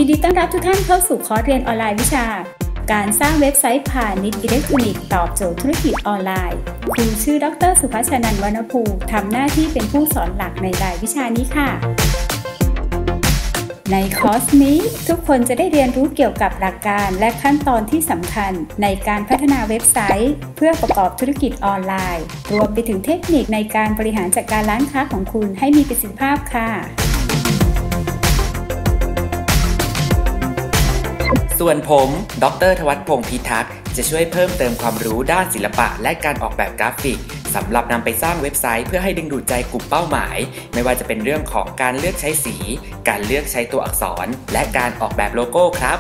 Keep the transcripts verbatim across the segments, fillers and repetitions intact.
ยินดีต้อนรับทุกท่านเข้าสู่คอร์สเรียนออนไลน์วิชาการสร้างเว็บไซต์พาณิชย์อิเล็กทรอนิกส์ตอบโจทย์ธุรกิจออนไลน์ครูชื่อดร.สุภัชนันท์ วรรณภูมิทำหน้าที่เป็นผู้สอนหลักในรายวิชานี้ค่ะในคอร์สนี้ทุกคนจะได้เรียนรู้เกี่ยวกับหลักการและขั้นตอนที่สำคัญในการพัฒนาเว็บไซต์เพื่อประกอบธุรกิจออนไลน์รวมไปถึงเทคนิคในการบริหารจัดการร้านค้าของคุณให้มีประสิทธิภาพค่ะส่วนผมดร.ธวัชพงษ์พิทักษ์จะช่วยเพิ่มเติมความรู้ด้านศิลปะและการออกแบบกราฟิกสำหรับนำไปสร้างเว็บไซต์เพื่อให้ดึงดูดใจกลุ่มเป้าหมายไม่ว่าจะเป็นเรื่องของการเลือกใช้สีการเลือกใช้ตัวอักษรและการออกแบบโลโก้ครับ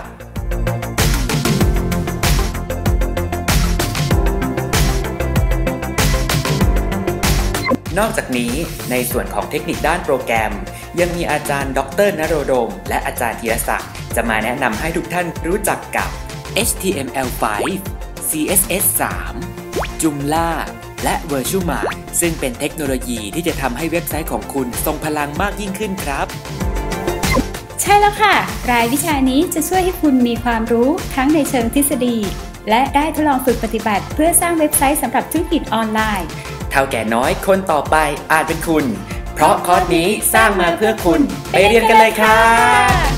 นอกจากนี้ในส่วนของเทคนิคด้านโปรแกรมยังมีอาจารย์ดร.นโรดมและอาจารย์ธีรศักดิ์จะมาแนะนำให้ทุกท่านรู้จักกับ เอช ที เอ็ม แอล ไฟว์ ซี เอส เอส สาม Joomla และ Virtual ซึ่งเป็นเทคโนโลยีที่จะทำให้เว็บไซต์ของคุณทรงพลังมากยิ่งขึ้นครับใช่แล้วค่ะรายวิชานี้จะช่วยให้คุณมีความรู้ทั้งในเชิงทฤษฎีและได้ทดลองฝึกปฏิบัติเพื่อสร้างเว็บไซต์สำหรับธุรกิจออนไลน์เท่าแก่น้อยคนต่อไปอาจเป็นคุณเพราะคอร์สนี้สร้างมาเพื่อคุณไปเรียนกันเลยค่ะ